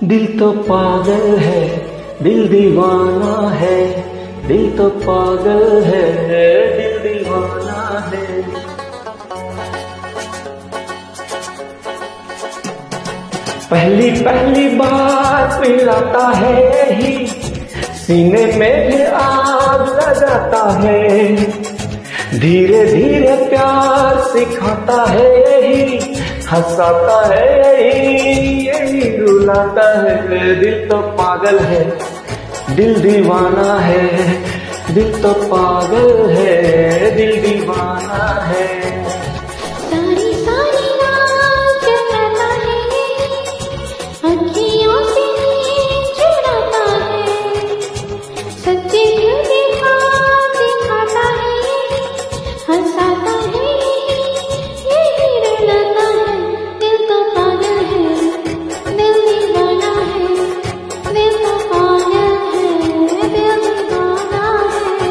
दिल तो पागल है, दिल दीवाना है। दिल तो पागल है, दिल दीवाना है। पहली पहली बार मिलाता है ही, सीने में भी आग लगाता है। धीरे धीरे प्यार सिखाता है ही, हंसाता है यही रुलाता है। दिल तो पागल है, दिल दीवाना है। दिल तो पागल है, दिल दीवाना है। सारी सारी रात जगाता है, अखियों से चुराता है। सच्चे दिल दिखाता है, हंसाता है यही रुलाता है। दिल तो पागल है, दिल दीवाना है। दिल तो पागल है, दिल दीवाना है।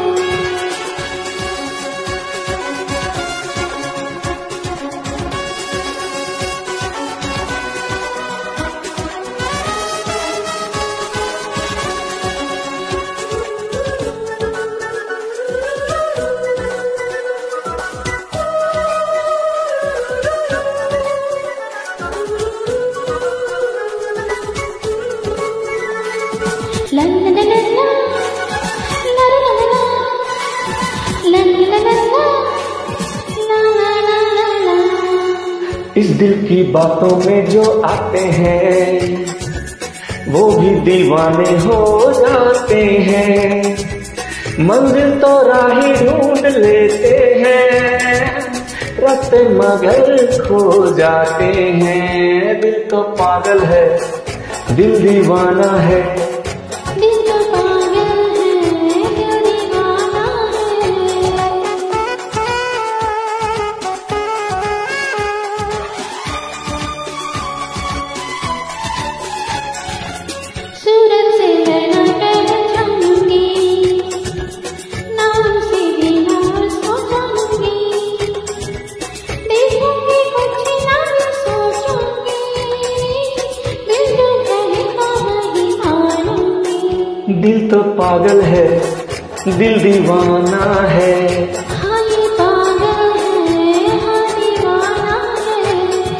La la la la la, la la la la, la la la la la, la la la la la। इस दिल की बातों में जो आते हैं, वो भी दीवाने हो जाते हैं। मंजिल तो राही ढूंढ लेते हैं, रास्ते मगर खो जाते हैं। दिल तो पागल है, दिल दीवाना है। दिल तो पागल है, दिल दीवाना है। सूरत से नैना पहचानूंगी, नाम से भी नाम उसको जानूंगी। देखूंगी कुछ ना सोचूंगी, दिल जो कहेगा वही मानूंगी। दिल तो पागल है, दिल दीवाना है। हाँ ये पागल है, हाँ दीवाना है।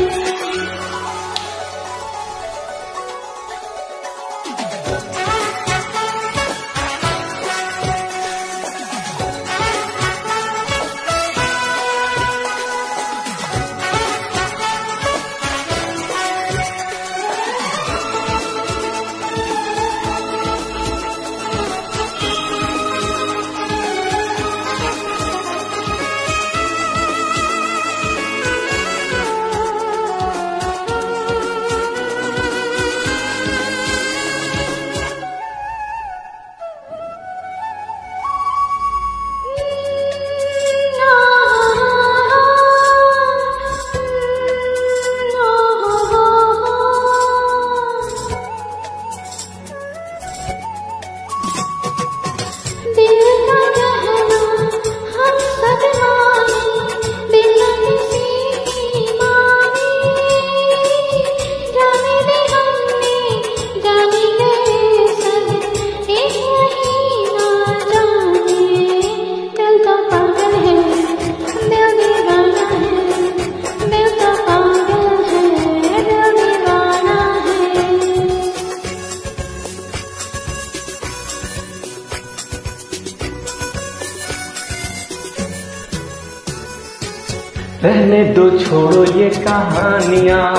दिल का कहना हम सब माने, दिल किसी की माने। जाने दे हमने, जाने गए सब, एक वही ना जाने। दिल तो पागल है, दिल दीवाना है। दिल तो पागल है, दिल दीवाना है। रहने दो छोड़ो ये कहानियां,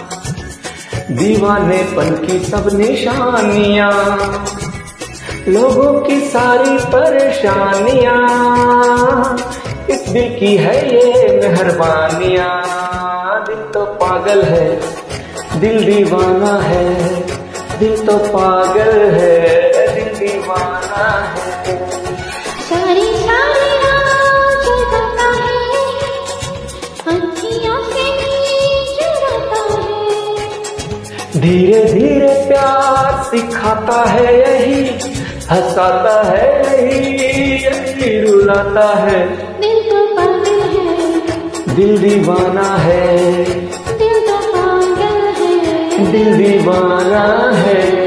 दीवानेपन की सब निशानियां। लोगों की सारी परेशानियां, इस दिल की है ये मेहरबानियां। दिल तो पागल है, दिल दीवाना है। दिल तो पागल है, दिल दीवाना है। सारी सारी रात जगाता है, अखियों से चुराता है। धीरे धीरे प्यार सिखाता है यही, हंसाता है यही रुलाता है। दिल तो पागल है, दिल दीवाना है। दिल तो पागल है। दिल दीवाना है।